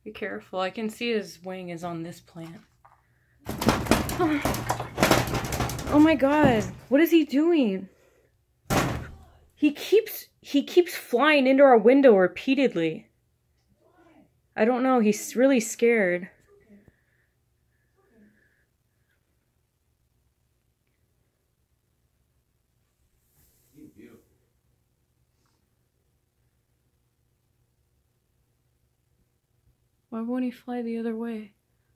Be careful. I can see his wing is on this plant. Oh my god. What is he doing? He keeps flying into our window repeatedly. I don't know. He's really scared. Why won't he fly the other way?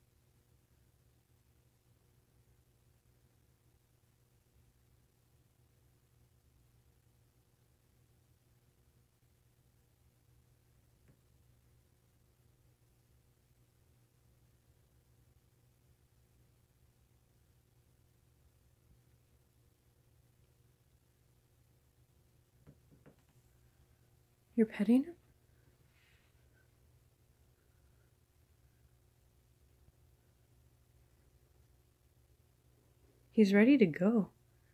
You're petting him? He's ready to go.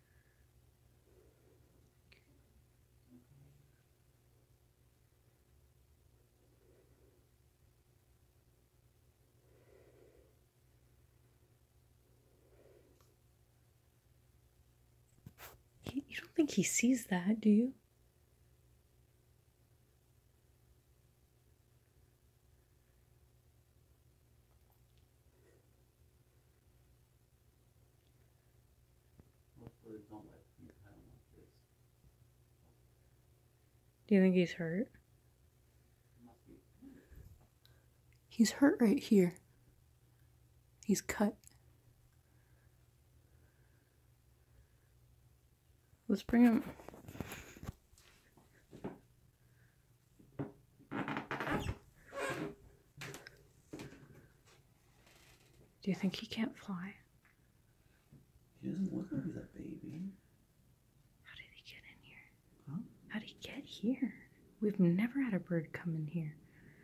You don't think he sees that, do you? Do you think he's hurt? He's hurt right here. He's cut. Let's bring him. Do you think he can't fly? He doesn't look like he's a baby. How did he get in here? Huh? How did he get here? We've never had a bird come in here.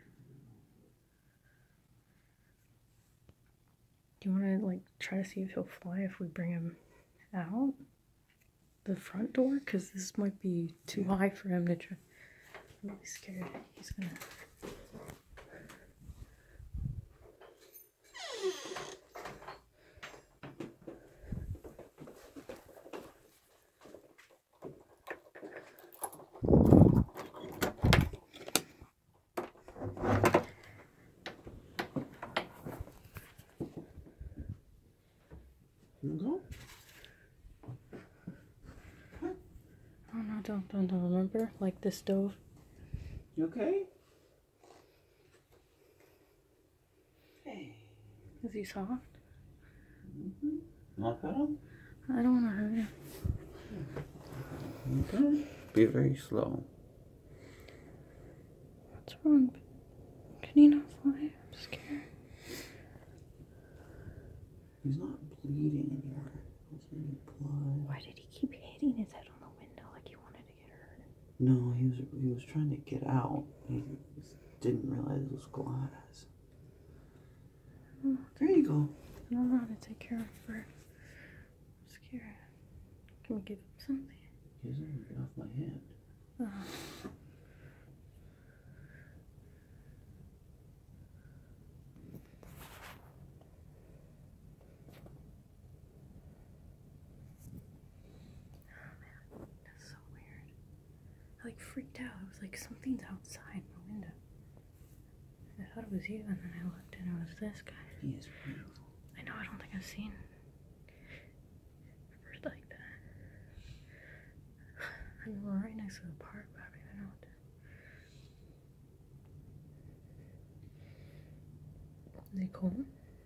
Do you want to, like, try to see if he'll fly if we bring him out the front door? Because this might be too high for him to try. I'm really scared. He's gonna... Go? Oh no, don't remember? Like the stove? You okay? Hey. Is he soft? Not pet him? I don't want to hurt him. Okay. Be very slow. What's wrong? Can he not fly? I'm scared. He's not bleeding anywhere. There's any blood. Why did he keep hitting his head on the window like he wanted to get hurt? No, he was trying to get out. He just didn't realize it was glass. There you go. I don't know how to take care of a bird. I'm scared. Can we give him something? He doesn't even get off my hand. That's so weird. I like freaked out. I was like, something's outside my window. I thought it was you, and then I looked and it was this guy. He is beautiful. I know, I don't think I've seen a bird like that. I mean, we're right next to the park, but I don't even know what to... Is he cool?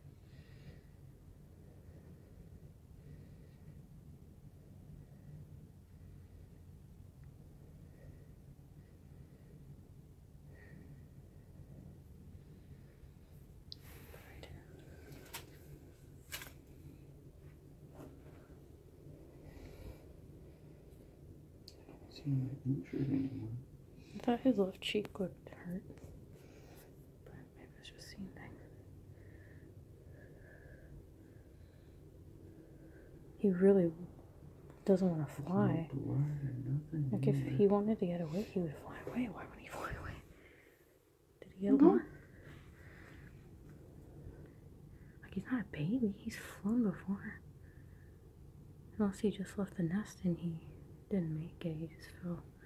Seem injured anymore. I thought his left cheek looked hurt. But maybe I was just seeing things. He really doesn't want to fly. No blood or nothing. Like if he wanted to get away, he would fly away. Why would he fly away? Did he get along? a baby. He's flown before. Unless he just left the nest and he didn't make it. He just fell.